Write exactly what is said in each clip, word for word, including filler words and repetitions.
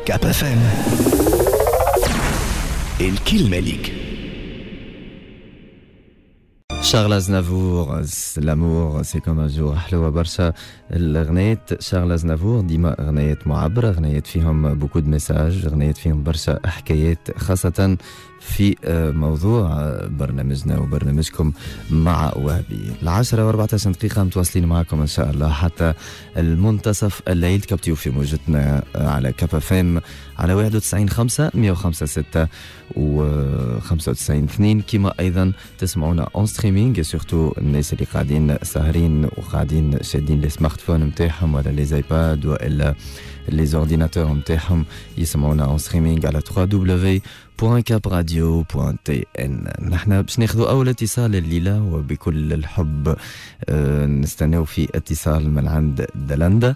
كاب اف ام الكلمة ليك. شارل أزنافور لامور سي كوم ان جور حلوة برشا. الأغنية شارل أزنافور ديما أغنيات معبرة، أغنيات فيهم بوكو دو ميساج، أغنيات فيهم برشا حكايات، خاصة في موضوع برنامجنا وبرنامجكم مع وهبي. العشرة وأربعة عشر دقيقة متواصلين معكم إن شاء الله حتى المنتصف الليل. كبتيو في موجتنا على كاب اف ام على واحد وتسعين خمسة مية وخمسة ستة وخمسة وتسعين اثنين، كما أيضا تسمعونا اون ستريمينغ، سورتو الناس اللي قاعدين ساهرين وقاعدين شادين لي سمارت فون متاعهم ولا لي ايباد ولا لي زورديناتور متاعهم، يسمعونا اون ستريمينغ على دبليو بوان كاب راديو بوان تي ان. نحن باش ناخذوا اول اتصال الليله وبكل الحب أه نستناو في اتصال من عند دلندا.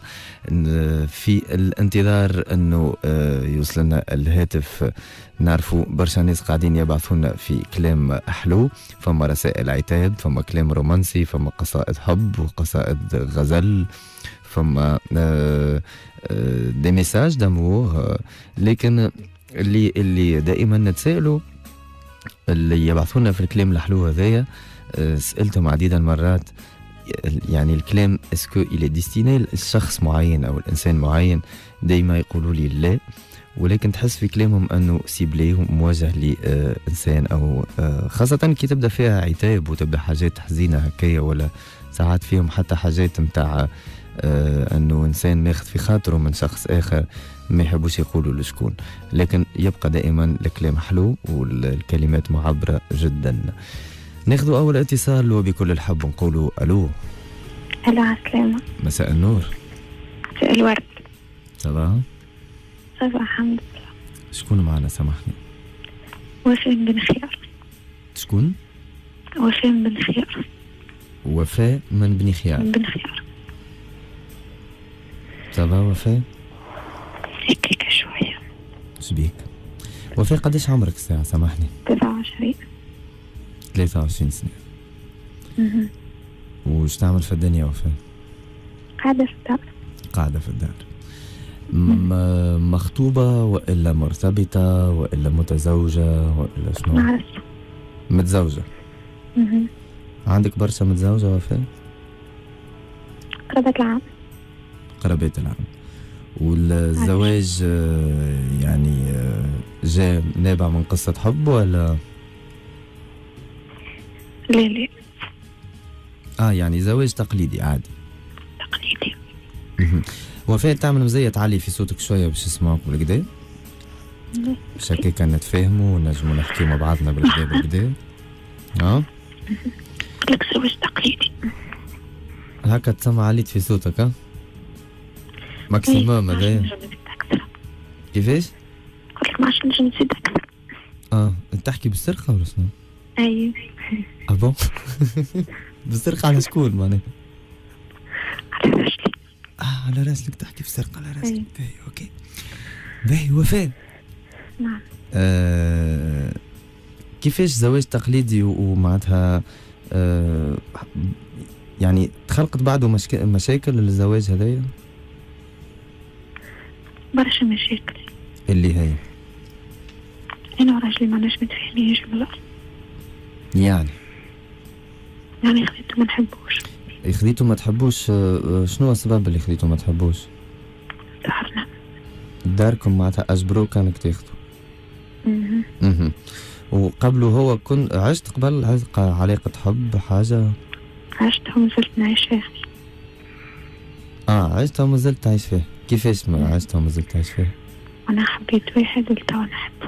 في الانتظار انه أه يوصلنا الهاتف. نعرفوا برشا ناس قاعدين يبعثونا في كلام حلو، فما رسائل عتاب، فما كلام رومانسي، فما قصائد حب وقصائد غزل، فما أه أه دي ميساج دامور. أه لكن اللي اللي دائما نتسائلوا اللي يبعثونا في الكلام الحلو هذايا، سألتهم عديد المرات يعني الكلام اسكو إلي ديستيني لشخص معين أو الإنسان معين؟ دايما يقولوا لي لا، ولكن تحس في كلامهم أنه سيبلي موجه لإنسان أو خاصة كي تبدأ فيها عتاب وتبدأ حاجات حزينة هكايا، ولا ساعات فيهم حتى حاجات متاع أنه إنسان ماخذ في خاطره من شخص آخر ما يحبوش يقولوا لشكون، لكن يبقى دائما الكلام حلو والكلمات معبرة جدا. ناخذوا أول اتصال وبكل الحب نقولوا ألو. ألو عسلامة. مساء النور. مساء الورد. صباح. صباح الحمد لله. شكون معنا سامحني؟ وفاء بن خيار. شكون؟ وفاء بن خيار. وفاء من بن خيار. من بن خيار. صباح وفاء. هيك شوية. شبيك؟ وفاء قديش عمرك الساعة سامحني؟ ثلاثة وعشرين. ثلاثة وعشرين سنة. اها. وش تعمل في الدنيا وفاء؟ قاعدة في الدار. قاعدة في الدار. م- مخطوبة وإلا مرتبطة وإلا متزوجة وإلا شنو؟ معرفة. متزوجة. اها. عندك برشا متزوجة وفاء؟ قرابة العام. قرابات العام. والزواج يعني جاء نابع من قصة حب ولا؟ لا لا. اه يعني زواج تقليدي عادي. تقليدي. وفاء تعمل مزية تعلي في صوتك شوية باش يسمعوك بالكدا. باش هكاكا نتفاهموا ونجموا نحكيو مع بعضنا بالكدا بالكدا. اه؟ قلت لك زواج تقليدي. هكا تسمع عليت في صوتك ها؟ ماكسيموم هذايا. كيفاش؟ قلت لك ما عادش نجم نزيد أكثر. اه تحكي بالسرقة ولا شنو؟ أيوه. اه بون؟ بالسرقة على شكون معناها؟ على رجلي. اه على راسلك تحكي بسرقة على راسلك. أيوه. باهي اوكي. باهي وفاء. نعم. آه كيفاش زواج تقليدي ومعناتها آه يعني تخلقت بعده مشك... مشاكل الزواج هذايا؟ برشا مشاكل. اللي هي؟ أنا وراجلي ما ناش متفاهمينش بالأصل. يعني؟ يعني خذيته ما نحبوش. خذيته ما تحبوش؟ شنو السبب اللي خذيته ما تحبوش؟ دارنا. داركم معناتها أجبروك كانك تاخذه. اها. اها. وقبله هو كنت عشت قبل عشت علاقة حب حاجة؟ عشتها ومازلت نعيش فيها. اه عشتها ومازلت تعيش فيها. كيفاش ما عشتها ومازلت تعيش فيها؟ أنا حبيت واحد ولتوا نحبه.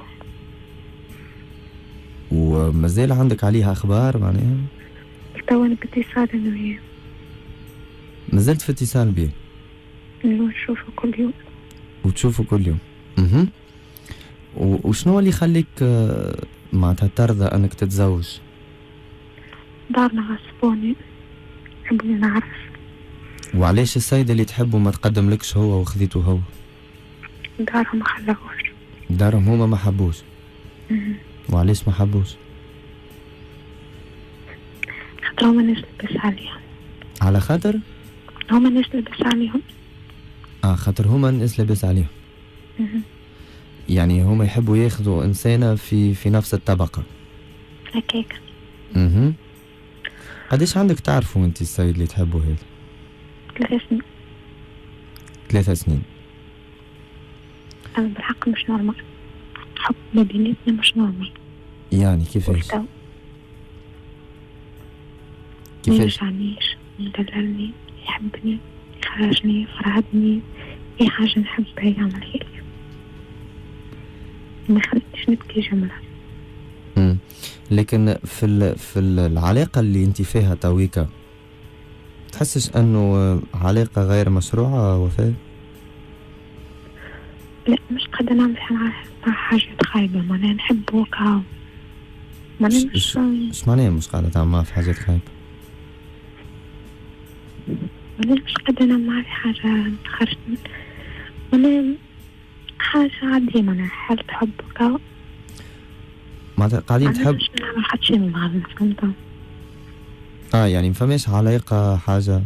ومازال عندك عليها أخبار معناها؟ توا أنا باتصال أنا وياه. مازلت في اتصال بيه؟ نشوفه كل يوم. وتشوفه كل يوم. اها. وشنو اللي يخليك معناتها ترضى انك تتزوج؟ دارنا غصبوني. حبوني نعرف. وعلاش السيد اللي تحبه ما تقدم لكش هو وخذيته هو؟ دارهم ما خلاوش. دارهم هما ما حبوش. اها. وعلاش ما حبوش؟ خاطر هما ناس لبس عليهم. على خاطر؟ هما ناس لبس عليهم. اه خاطر هما الناس لاباس عليهم. اها. يعني هما يحبوا ياخذوا إنسانة في في نفس الطبقة. هكاك. اها. قديش عندك تعرفوا أنت السيد اللي تحبوا هذا؟ ثلاث سنين. ثلاثة سنين. أنا بالحق مش نورمال، حب ما بيناتنا مش نورمال. يعني كيفاش؟ ما كيفاش؟ يرجعنيش، يدللني، يحبني، يخرجني، يفرحني، أي حاجة نحبها يعملها لي، ما يخلينيش نبكي جملة. امم لكن في ال... في العلاقة اللي انت فيها تويكا، تحسش انه علاقة غير مشروعة وفاء؟ لا مش قادرة نعمل مع مع حاجات خايبة، معناها نحب وكا معناها مش مش معناها مش قاعدة تعمل معها في حاجات خايبة؟ معناها مش قادرة نعمل معها في حاجة خرجت معناها حاجة عادية، معناها حالة حب وكا معناتها قاعدين تحب مش نعمل حتى شي من بعضنا، فهمت؟ اه يعني مفماش علاقة حاجة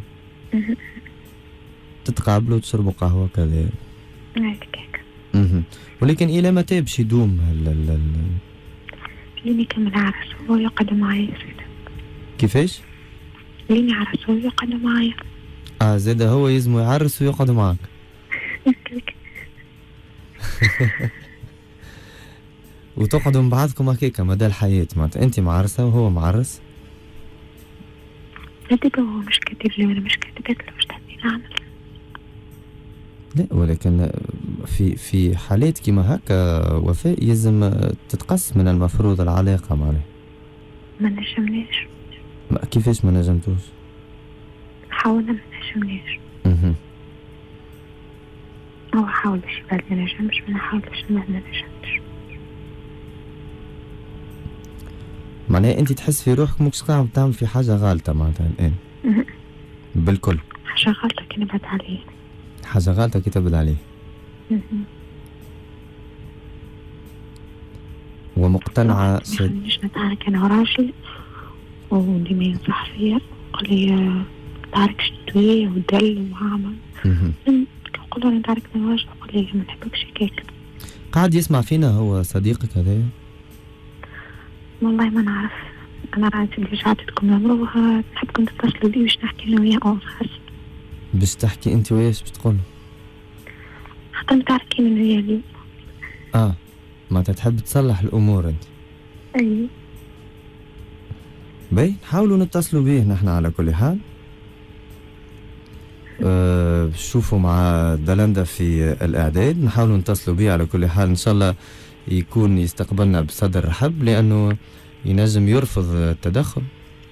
تتقابلوا تشربوا قهوة كذا هيك هيك. اها. ولكن إلى متى باش يدوم هال ال ال ليني كمل عرس هو يقعد معايا سيدي. كيفاش؟ ليني عرس هو يقعد معايا. اه زاد هو يلزمو يعرس ويقعد معاك. وتقعدوا من بعضكم هكاكا مدى الحياة، معناتها انت معرسة وهو معرس؟ هذيك هو مش كاتب لي وانا مش كاتبت له، واش تحبي نعمل؟ لا ولكن في في حالات كيما هكا وفاء يلزم تتقص من المفروض العلاقة معناها. ما نجمناش. كيفاش ما نجمتوش؟ حاولنا ما نجمناش. اها. هو حاول باش يبعد ما نجمش، وانا حاول باش نبعد ما نجمش. معناها انت تحس في روحك ماكش قاعد تعمل في حاجة غالطة معناتها الآن؟ بالكل. حاجة غلطة كي نبعد عليه. حاجة غلطة كي تبعد عليه. ومقتنعة ما يخلينيش نتعارك أنا وراجلي، وديما ينصح فيا يقول لي تعاركش تدوي ودل وعمل. نقول له نتعارك أنا وراجلي يقول لي ما نحبكش هكاك. قاعد يسمع فينا هو صديقك هذايا؟ والله ما نعرف، أنا رأيت اللي جعلتكم نمروها، نحبكم تتصلوا بي باش نحكي أنا وياه أون فاس. باش تحكي أنت وياه باش تقول؟ حتى متعاركين أنا وياه اليوم. آه معناتها تحب تصلح الأمور أنت؟ أي. باهي نحاولوا نتصلوا بيه نحن على كل حال. أه شوفوا مع دلندا في الإعداد، نحاولوا نتصلوا بيه على كل حال، إن شاء الله يكون يستقبلنا بصدر رحب، لأنه ينجم يرفض التدخل.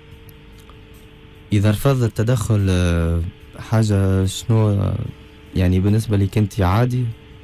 إذا رفض التدخل حاجة شنو يعني بالنسبة لك أنت عادي؟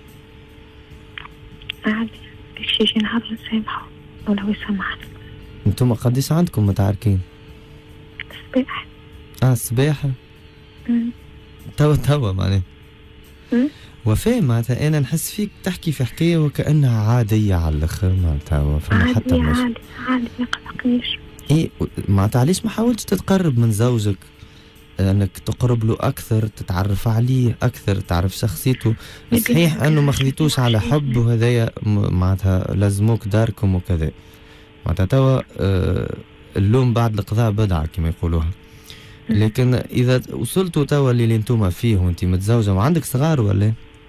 عادي، باش يجي نهار نسامحه ولو يسامحني. انتم قديش عندكم متعاركين؟ الصباح. اه الصباح؟ توا توا معناها وفاء، معناتها انا نحس فيك تحكي في حكايه وكانها عاديه على الاخر، معناتها فما حتى مش عادي عادي ما قلقنيش. ايه معناتها علاش ما حاولتش تتقرب من زوجك، انك تقرب له اكثر، تتعرف عليه اكثر، تعرف شخصيته. صحيح انه ما خذيتوش على حب وهذايا معناتها لازموك داركم وكذا، معناتها توا آه اللوم بعد القضاء بدعة كما يقولوها. لكن اذا وصلتوا توا اللي انتوما فيه وانت متزوجه وعندك صغار ولا؟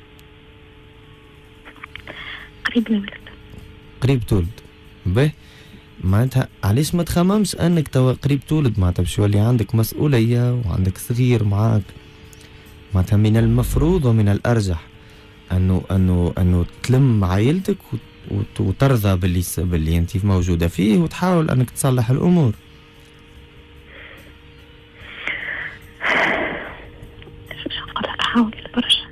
قريب نولد. قريب تولد. باهي معناتها علاش ما تخممش انك توا قريب تولد، معناتها باش يولي عندك مسؤوليه وعندك صغير معاك، معناتها من المفروض ومن الارجح انه انه انه تلم عائلتك وترضى باللي باللي انت موجوده فيه وتحاول انك تصلح الامور. حاول برشا.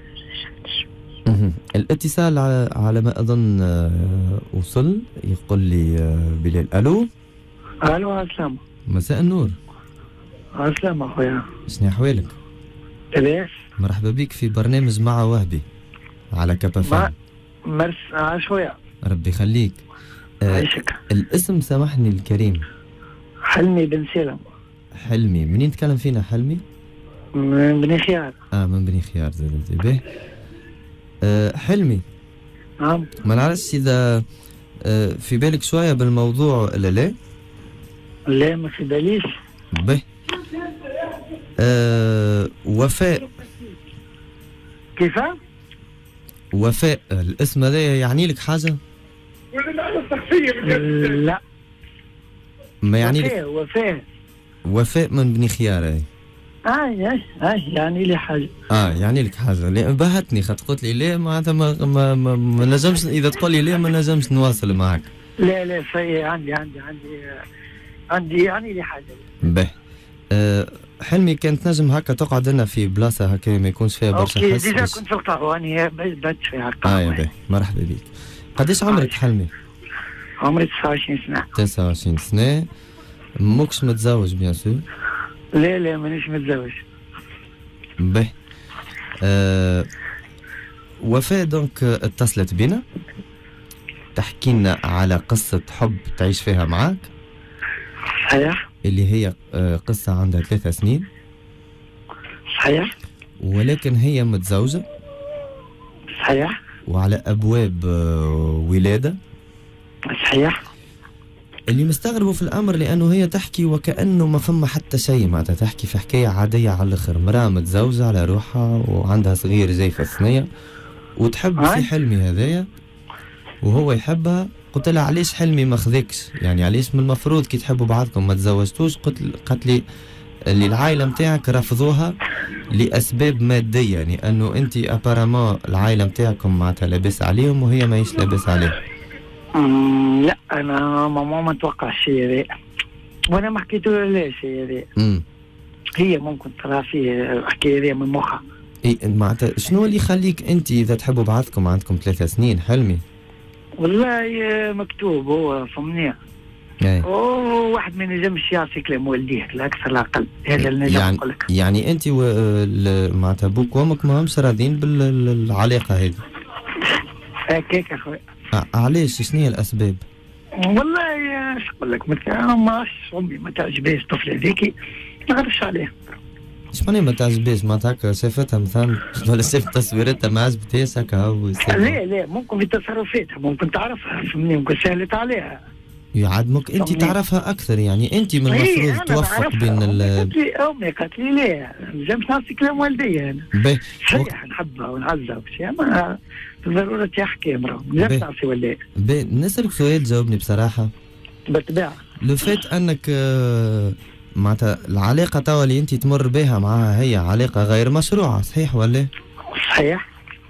الاتصال على ما اظن وصل، يقول لي بلال. الو الو عسلامة. مساء النور. عسلامة اخويا. شنو احوالك؟ لاباس. مرحبا بك في برنامج مع وهبي على كابافان. مرس شوية. ربي يخليك. عايشك. آه الاسم سامحني الكريم. حلمي بن سالم. حلمي، منين تكلم فينا حلمي؟ من بني خيار. اه من بني خيار زاد انت. باهي. آه حلمي. نعم. ما نعرفش اذا آه، في بالك شويه بالموضوع ولا لا؟ لا ما في باليش. به أه وفاء. كيف؟ وفاء الاسم هذا يعني لك حاجه؟ لا ما يعني وفاء لك وفاء وفاء من بني خيار هاي. اي اي اي يعني لي حاجه. اه يعني لك حاجه. لا بهتني خاطر قلت لي لا معناتها ما ما, ما, ما نجمش اذا تقول لي لا ما نجمش نواصل معك. لا لا في عندي عندي عندي عندي يعني لي حاجه. به أه حلمي كانت نجم هكا تقعد لنا في بلاصه هكا ما يكونش فيها برشا حس. اوكي ديجا كنت في القهوه انا بدت فيها القهوه. اه يا به مرحبا بك. قداش عمرك حلمي؟ عمري تسعة وعشرين سنه. تسعة وعشرين سنه. موكش متزوج بيان سور؟ لا لا مانيش متزوج. به أه وفاء دونك اتصلت بنا تحكي لنا على قصة حب تعيش فيها معاك. صحيح. اللي هي قصة عندها ثلاثة سنين. صحيح. ولكن هي متزوجة. صحيح. وعلى أبواب ولادة. صحيح. اللي مستغربوا في الأمر لأنه هي تحكي وكأنه ما فما حتى شيء، معناتها تحكي في حكاية عادية على الآخر. مرأة متزوجة على روحها وعندها صغير زي في الثنية وتحب في حلمي هذايا وهو يحبها. قلت لها علاش حلمي ما خذكش؟ يعني علاش من المفروض كي تحبوا بعضكم ما تزوجتوش؟ قلت قالت لي اللي العائلة متاعك رفضوها لأسباب مادية، يعني أنه أنت أبارامون العائلة متاعكم معناتها لاباس عليهم وهي ماهيش لاباس عليهم. لا أنا ماما ما توقع الشيء هذا وأنا ما حكيت له لا الشيء هذا. هي ممكن ترى فيه الحكاية هذه من مخها. إيه معناتها شنو اللي يخليك أنت إذا تحبوا بعضكم عندكم ثلاثة سنين حلمي؟ والله مكتوب هو فهمني. اوه واحد ما ينجمش يعطي كلام والديه لا اكثر لا اقل. هذا اللي نجم يعني نقول لك. يعني انت معناتها بوك وامك ما همش راضيين بالعلاقه هذه؟ هكاك اخويا. علاش؟ شنو هي الاسباب؟ والله اش نقول لك مثلا ما امي ما تعجبهاش الطفله هذيك ما نعرفش عليها. اش معناها ما تعجبهاش؟ معناتها هكا شافتها مثلا ولا شافت تصويرتها ما عجبتهاش هكا؟ لا لا ممكن في تصرفاتها ممكن تعرفها فهمني ممكن سهلت عليها. يعدمك انت تعرفها اكثر، يعني انت من المفروض توفق بين ال امي قالت لي لا نجمش نعطي كلام والدي انا. صحيح نحبها ونعزها وشي اما ضرورة يحكي امرأة نجمش نعطي والدي. باهي نسألك سؤال جاوبني بصراحة. بالطبيعة. لو فات انك معناتها العلاقة توا اللي انت تمر بها معها هي علاقة غير مشروعة صحيح ولا؟ صحيح.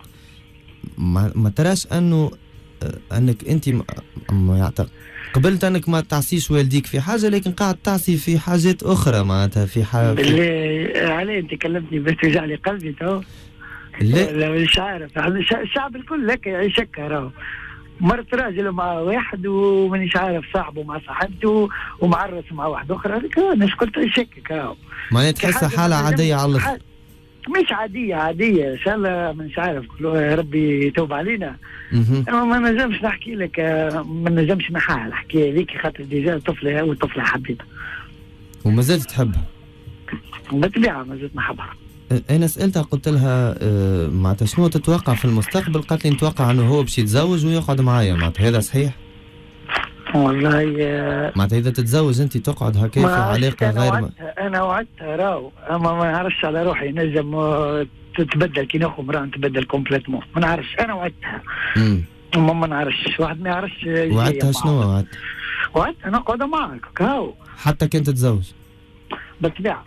ما, ما تراش انه انك انت ما يعتقد قبلت انك ما تعصيش والديك في حاجه لكن قاعد تعصي في حاجات اخرى معناتها في حاجه. بالله علي انت كلمتني بس توجع لي قلبي تو. لا لا مش عارف الشعب الكل لك يشك راهو. مرت راجل مع واحد ومانيش عارف صاحبه مع صاحبته ومعرس مع واحد اخرى هذيك الناس كلها يشكك راهو. معناتها تحسها حاله عاديه على الاخر. مش عادية عادية إن شاء الله مش عارف يا ربي يتوب علينا. أما ما نجمش نحكي لك ما نجمش نحاها الحكاية هذيك خاطر ديجا طفلة وطفلة حبيتها. وما زلت تحبها؟ بالطبيعة ما زلت نحبها. أنا سألتها قلت لها أه معناتها شنو تتوقع في المستقبل؟ قالت لي نتوقع أنه هو باش يتزوج ويقعد معايا، معناتها هذا صحيح؟ والله معناتها إذا تتزوج أنت تقعد هكا في علاقة غير ما أنا وعدتها راهو أما ما نعرفش على روحي نجم تتبدل كي ناخذ مرأة تبدل كومبليتمون ما نعرفش أنا وعدتها. امم أما ما نعرفش واحد ما يعرفش. وعدتها شنو وعدت؟ وعدتها نقعد معك كاو حتى كنت تتزوج؟ بالطبيعة.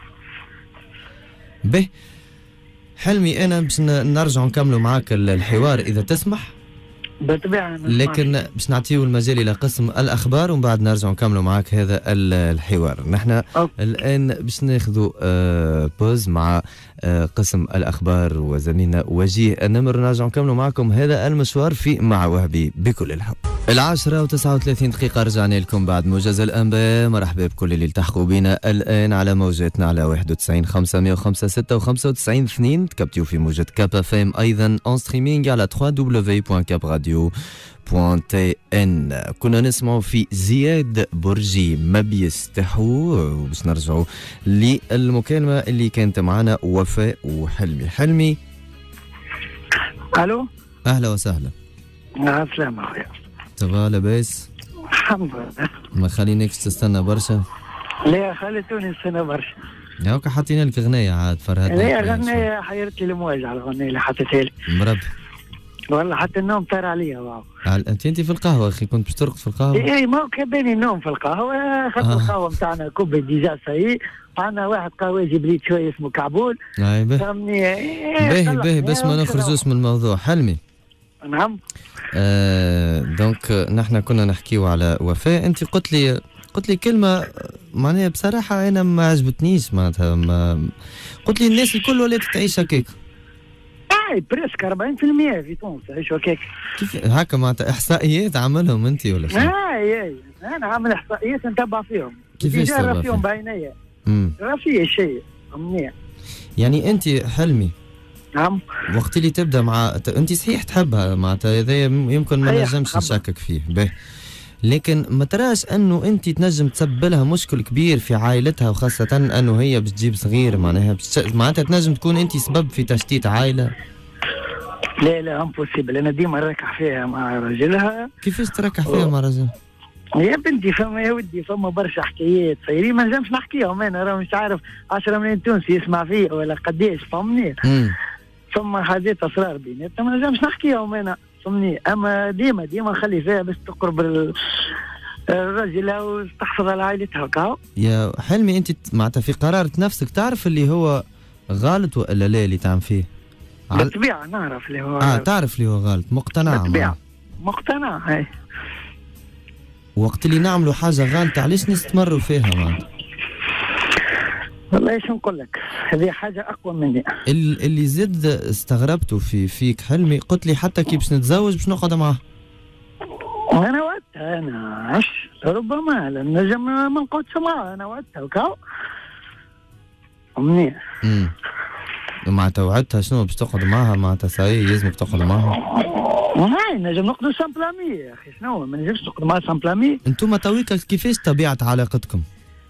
به حلمي أنا باش نرجع نكملوا معاك الحوار إذا تسمح. بالطبيعة. لكن باش نعطيو المجال الى قسم الاخبار ومن بعد نرجع نكملوا معاك هذا الحوار. نحن الان باش ناخذوا بوز مع قسم الاخبار وزميلنا وجيه النمر ونرجع نكملوا معكم هذا المشوار في مع وهبي بكل الحب. العاشرة وتسعة وثلاثين دقيقة رجعنا لكم بعد موجز الأنباء. مرحبا بكل اللي التحقوا بنا الآن على موجاتنا على واحد وتسعين خمسمية وخمسة ستة وخمسة وتسعين اثنين. تكبتوا في موجة كاب اف ام أيضا اون ستريمينج على دبليو دبليو دبليو بوان كاب راديو بوان تي ان. كنا نسمعوا في زياد برجي ما بيستحوا وباش نرجعوا للمكالمة اللي كانت معنا وفاء وحلمي. حلمي ألو أهلا وسهلا. مع السلامة أخويا. تبا لاباس؟ الحمد لله. ما خليناكش تستنى برشا؟ لا خليتوني نستنى برشا. هاكا حاطين لك غنية عاد فرهدنا. لا غنية حيرت لي المواجهة على الغنية اللي حطيتها لي. مربي. والله حتى النوم طار عليا واو. انت انت في القهوة اخي كنت باش ترقد في القهوة؟ اي ما هو كباني النوم في القهوة، اخذت آه. القهوة نتاعنا كوب ديجا ساي، عندنا واحد قهوجي بليد شوية اسمه كعبول. اي باهي. فهمني؟ باهي باهي باش ما نخرجوش من الموضوع، حلمي. نعم. آه دونك نحن كنا نحكيو على وفاء، انت قلت لي قلت لي كلمة معناها بصراحة أنا ما عجبتنيش معناتها ما قلت لي الناس الكل ولات تعيش هكاك. اي بريسك أربعين بالمئة في تونس يعيشوا هكاك. كيف هكا معناتها إحصائيات عملهم أنت ولا شنو؟ اي اي أنا عامل إحصائيات نتبع فيهم. كيفاش تتبع فيهم بعينيا؟ امم راه فيه شيء منيح. يعني أنت حلمي نعم. وقت اللي تبدا مع أنت صحيح تحبها معناتها هذا يمكن ما نجمش نشكك فيه باهي، لكن ما تراش انه انت تنجم تسبب لها مشكل كبير في عائلتها، وخاصه انه هي باش تجيب صغير معناها بش... معناتها تنجم تكون انت سبب في تشتيت عائله؟ لا لا امبوسيبل، انا ديما نركح فيها مع راجلها. كيفاش تركح فيها و... مع راجلها؟ يا بنتي فما يا ودي فما برشا حكايات صايرين ما نجمش نحكيهم، انا راه مش عارف عشرة ملايين تونسي يسمع فيا ولا قداش فهمني. فما حاجات اسرار بيناتنا ما نجمش نحكيهم انا فهمني، اما ديما ديما نخلي فيها باش تقرب الرجل وتحفظ على عائلتها هكا. يا حلمي انت معناتها في قرارة نفسك تعرف اللي هو غلط ولا لا اللي تعمل فيه؟ بالطبيعة نعرف اللي هو اه تعرف اللي هو غلط، مقتنع بالطبيعة مقتنع. هاي وقت اللي نعملوا حاجة غلطة علاش نستمروا فيها معناتها؟ والله ايش نقول لك، هذه حاجة أقوى مني. اللي زد استغربته في فيك حلمي قلت لي حتى كي باش نتزوج باش نقعد معاه. أنا وقتها أنا عش ربما نجم ما نقعدش معاه، أنا وقتها وكاو منيح. امم معناتها وعدتها شنو باش تقعد معاها معناتها ساي يلزمك تقعد معاها؟ هاي نجم نقعدوا سامبلامي يا أخي شنو ما نجمش نقعد معاه سامبلامي. أنتوما تويكا كيفاش طبيعة علاقتكم؟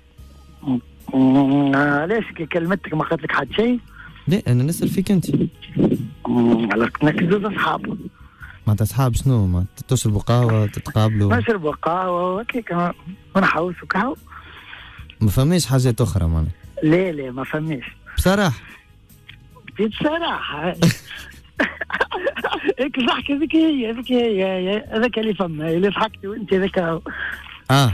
علاش كي كلمتك ما قالت لك حد شيء؟ لا انا نسال فيك انت. علاقتنا كزوز اصحاب. معناتها اصحاب شنو؟ ما تشربوا قهوه تتقابلوا؟ نشربوا قهوه هكاك ونحوسوا قهوه. ما فماش حاجات اخرى معناتها؟ لا لا ما فماش. بصراحه؟ بصراحه هيك ضحك هذيك هي هذيك هي هذاك اللي فما اللي ضحكتي وانت هذاك. اه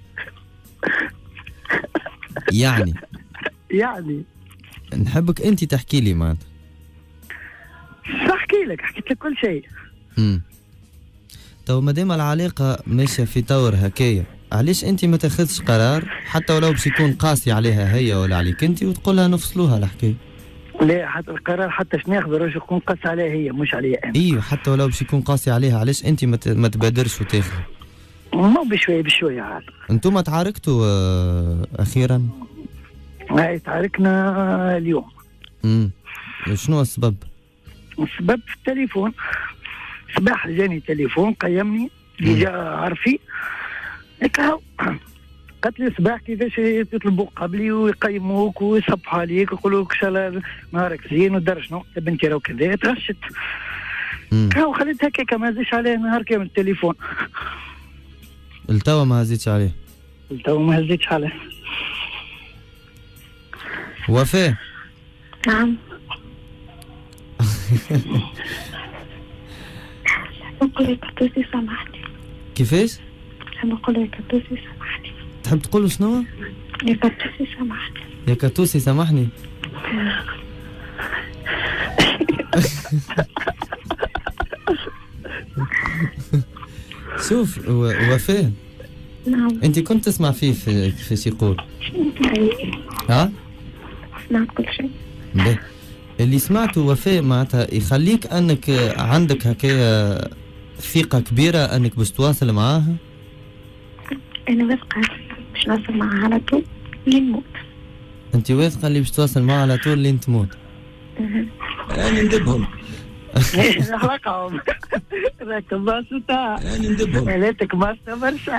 يعني يعني نحبك انت تحكي لي معناتها. احكي لك حكيت لك كل شيء. امم تو مادام العلاقه ماشيه في طور هكايا علاش انت ما تاخذش قرار حتى ولو باش يكون قاسي عليها هي ولا عليك انت وتقول لها نفصلوها الحكايه؟ لا حتى القرار حتى شنو ناخذ راح يكون قاسي عليها هي مش عليا انا. ايوه حتى ولو باش يكون قاسي عليها علاش انت ما تبادرش وتاخذ؟ مو بشويه بشويه عاد. انتم تعاركتوا آه اخيرا؟ هاي تعاركنا اليوم. امم شنو السبب؟ السبب في التليفون. صباح جاني تليفون قيمني اللي جا عرفي هيك هاو قالت لي صباح كيفاش يطلبوك قبلي ويقيموك ويصبحوا عليك ويقولوا لك ان شاء الله نهارك زين ودار شنو بنتي راهو كذا تغشت. هاو خليت هكاك ما هزيتش عليه نهار كامل التليفون. التوا ما هزيتش عليه؟ التوا ما هزيتش عليه. وفاء. نعم. نقول لك كتوسي سامحني. كيفاش؟ نقول لك كتوسي سامحني. تحب تقول شنو؟ يا كتوسي سامحني. يا كتوسي سامحني. شوف وفاء. نعم. انت كنت تسمع فيه في فاش يقول؟ ها؟ سمعت كل شيء. باهي. اللي سمعته وفاء معناتها يخليك انك عندك هكايا ثقة كبيرة انك باش تواصل معاها؟ انا واثقة باش نواصل معاها على طول لين نموت. انت واثقة اللي باش تواصل معاها على طول لين تموت؟ انا ندبهم. نحرقهم. راك باسطة. انا ندبهم. ليتك باسطة برشا.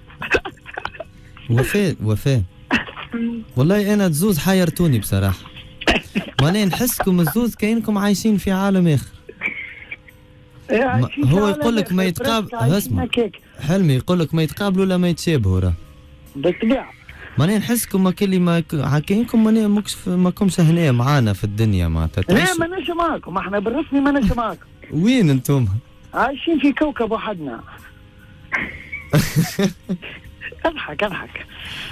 وفاء وفاء. والله انا تزوز حيرتوني بصراحة. وانا نحسكم الزوز كأنكم عايشين في عالم اخر. هو يقول لك ما يتقابل. اسمع حلمي يقول لك ما يتقابلوا ولا ما يتشابهوا راه بالطبيعه. ماني نحسكم كلي ما حكاينكم ماني ماكش ماكمش هنا معانا في الدنيا معناتها. لا ماناش معاكم، احنا بالرسمي ماناش معاكم. وين انتم؟ عايشين في كوكب وحدنا. اضحك اضحك.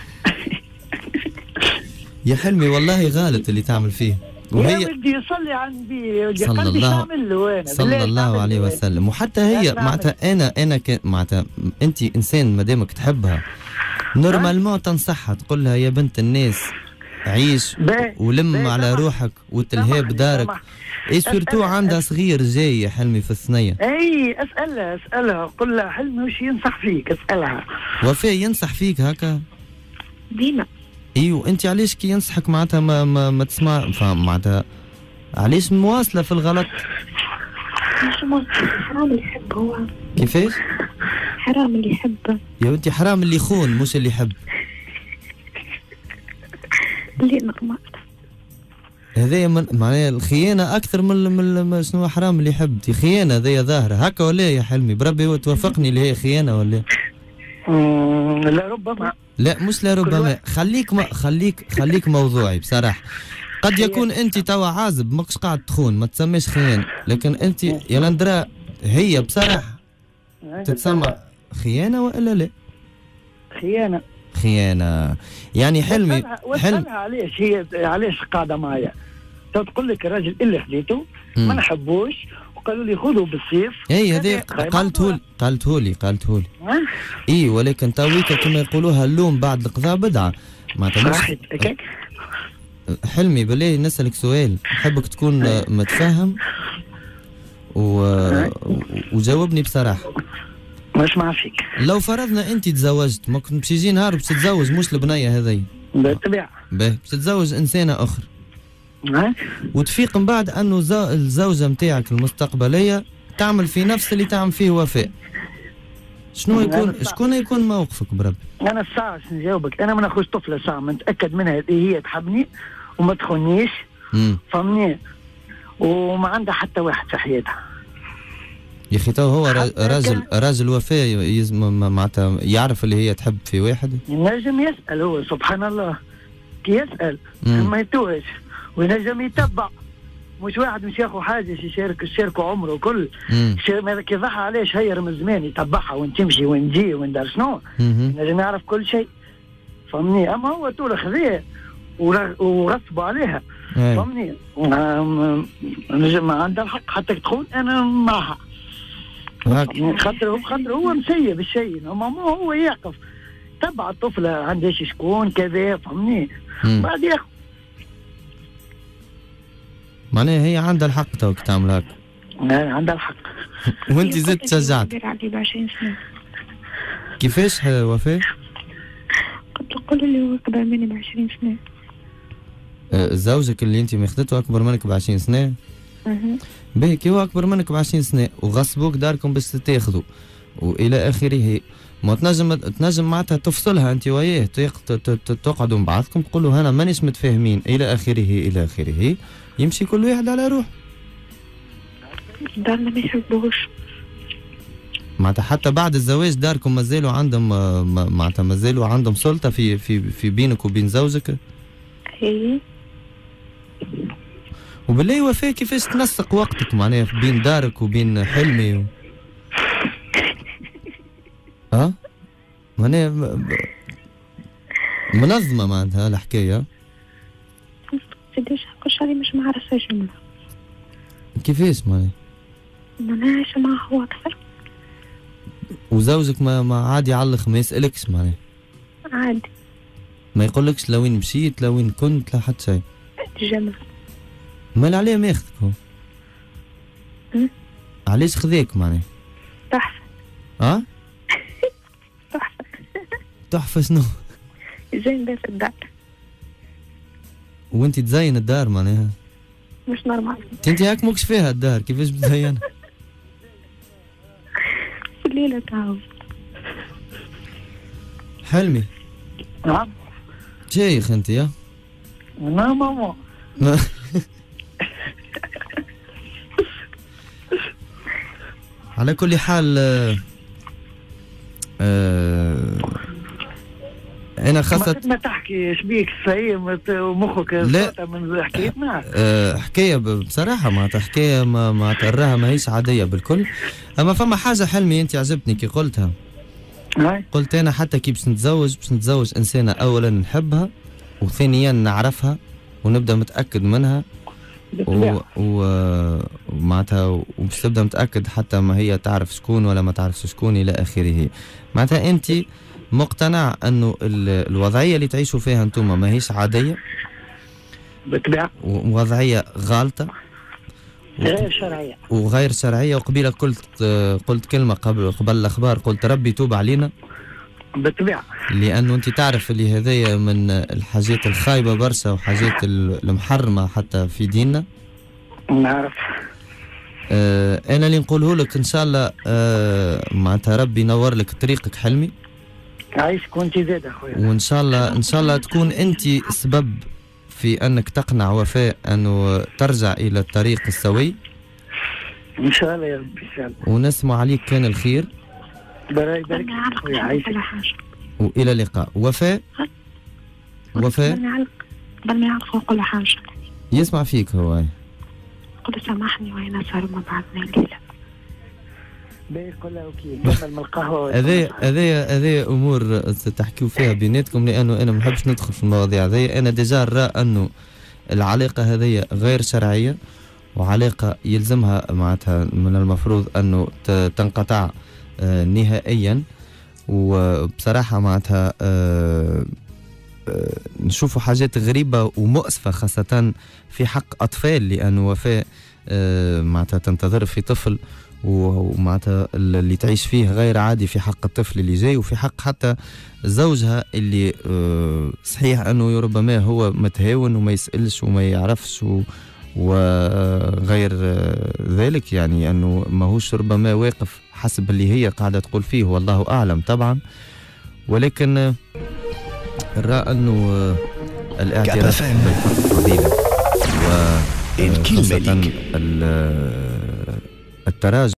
يا حلمي والله غالط اللي تعمل فيه. وهي يا ودي يصلي على النبي صلى الله صلى الله عليه وسلم. وحتى هي معناتها انا انا معناتها انت انسان ما دامك تحبها نورمالمون تنصحها تقول لها يا بنت الناس عيش ولم بي على بي روحك وتلهي بدارك. اي سورتو عندها صغير جاي يا حلمي في الثنيه. اي اسالها اسالها قل لها حلمي وش ينصح فيك، اسالها. وفاء ينصح فيك هكا؟ ديما. ايوه انت علاش كي ينصحك معناتها ما, ما, ما تسمع معناتها علاش مواصله في الغلط؟ مش مواصله، حرام اللي يحب هو. كيفاش؟ حرام اللي يحب يا بنتي، حرام اللي يخون مش اللي يحب. اللي نورمال هذايا معناها الخيانه اكثر من من شنو حرام اللي يحب. خيانه هذايا ظاهره هكا ولا يا حلمي؟ بربي توافقني اللي هي خيانه ولا؟ امم لا ربما. لا مش لا ربما، خليك ما خليك خليك موضوعي بصراحه. قد يكون انت توا عازب ماكش قاعد تخون ما تسميش خيانه، لكن انت يا لندرا هي بصراحه تتسمى خيانه ولا لا؟ خيانه خيانه يعني حلمي حلم علاش هي علاش قاعده معايا؟ تقول لك الراجل اللي خديته ما نحبوش وقالوا لي خذوا بالسيف. اي هذه قالته قالته لي قالته لي اي، ولكن تويك كما يقولوها اللوم بعد القضاء بدعه معناتها. حلمي بالله نسالك سؤال نحبك تكون متفهم و... وجاوبني بصراحه. مش مع فيك. لو فرضنا انت تزوجت ما كنت باش يجي نهار باش تتزوج مش البنيه هذي بالطبيعه باهي باش تتزوج انسانه اخرى وتفيق من بعد انه زو... الزوجه نتاعك المستقبليه تعمل في نفس اللي تعمل فيه وفاء، شنو يكون شكون يكون موقفك بربي؟ انا الساعه باش نجاوبك، انا ما ناخذش طفله ساعه متاكد منها هي تحبني وما تخونيش فهمني وما عندها حتى واحد في حياتها. يا اخي تو هو راجل راجل وفاء معناتها يعرف اللي هي تحب في واحد. ينجم يسال هو سبحان الله كي يسال ما يتوهش وينجم يتبع، مش واحد مش ياخذ حاجه يشارك يشاركوا عمره كل كي ضحى عليه شهير من زمان يتبعها وين تمشي وين تجي وين دار شنو ينجم يعرف كل شيء فهمني. اما هو طول خذيه وغصبوا عليها فهمني. نجم عندها الحق حتى تخون انا معها خاطر خاطر هو مسيب الشيء، اما هو يقف تبع الطفله عندهاش شكون كذا فهمني بعد ياخذ معناها هي عندها الحق توك تعمل هكا. عندها الحق. وانت زدت شجعت. كيفاش وفاء؟ قلت له قول اللي هو اكبر مني ب عشرين سنه. أه زوجك اللي انت ماخذته اكبر منك ب عشرين سنه؟ اها. باهي كي هو اكبر منك ب عشرين سنه وغصبوك داركم باش تاخذوا والى اخره، ما تنجم تنجم معناتها تفصلها انت وياه تقعدوا مع بعضكم تقولوا انا مانيش متفاهمين الى اخره الى اخره، يمشي كل واحد على روح. دارنا ما يحبوش معناتها حتى بعد الزواج داركم مازالوا عندهم معناتها مازالوا عندهم سلطه في في في بينك وبين زوجك؟ اي. وبالله وفاء كيفاش تنسق وقتك معناها بين دارك وبين حلمي و... ها؟ معناها منظمه معناتها الحكايه. قداش حقش علي مش معرفاش منها. كيفاش معناها؟ معناها عايشة معاه هو أكثر. وزوجك ما, ما عادي يعلق ما يسألكش معناها؟ عادي. ما يقولكش لوين مشيت لوين كنت لا حتى شيء؟ جمع. مال عليه ما ياخذك هو؟ علاش خذاك معناها؟ تحفة. ها؟ تحفة. تحفة شنو؟ زين بيت الدار. وانت تزين الدار معناها؟ مش نورمال. انت هاك ماكش فيها الدار كيفاش بتزينها؟ في الليلة تعاود. حلمي. نعم. شيخ انت يا؟ لا ماما. على كل حال آه آه انا خاصة ما تحكي شبيك صحيح ومخك لا من حكيت معك. أه حكايه بصراحه معناتها حكايه ما ما تراها ماهيش عاديه بالكل. اما فما حاجه حلمي انت عجبتني كي قلتها. هاي. قلت انا حتى كي باش نتزوج باش نتزوج انسانه اولا نحبها وثانيا نعرفها ونبدا متاكد منها ومعناتها وباش تبدا متاكد حتى ما هي تعرف شكون ولا ما تعرفش شكون الى اخره. معناتها انت مقتنع انه الوضعيه اللي تعيشوا فيها انتم ماهيش عاديه بالطبيعه ووضعيه غالطه غير شرعيه وغير شرعيه. وقبيله قلت قلت كلمه قبل قبل الاخبار قلت ربي توب علينا بالطبيعه لانه انت تعرف اللي هذايا من الحاجات الخايبه برشا وحاجات المحرمه حتى في ديننا. نعرف. آه انا اللي نقوله لك ان شاء الله آه معناتها ربي ينور لك طريقك حلمي. عايش كنت زاد اخويا. وان شاء الله ان شاء الله تكون انت السبب في انك تقنع وفاء انه ترجع الى الطريق السوي. ان شاء الله يا ربي ان شاء الله. ونسمع عليك كان الخير. بارك يبارك خويا عايش. والى اللقاء. وفاء وفاء قبل ما يعرف نقول حاجه يسمع فيك هو. قل سامحني وانا صار ما بعدنا الليله. باهي قول له اوكي نعمل من القهوه. هذه هذه هذه امور تحكيوا فيها بيناتكم لانه انا ما نحبش ندخل في المواضيع هذه. انا ديجا نرى انه العلاقه هذه غير شرعيه وعلاقه يلزمها معناتها من المفروض انه تنقطع آه نهائيا. وبصراحه معناتها آه آه نشوفوا حاجات غريبه ومؤسفه خاصه في حق اطفال لانه وفاء آه معناتها تنتظر في طفل ومعناتها اللي تعيش فيه غير عادي في حق الطفل اللي جاي وفي حق حتى زوجها اللي صحيح انه ربما هو متهاون وما يسألش وما يعرفش وغير ذلك يعني انه ماهوش ربما واقف حسب اللي هي قاعدة تقول فيه والله اعلم طبعا. ولكن نرى انه الاعتراف بالفضيلة وخاصة التراجع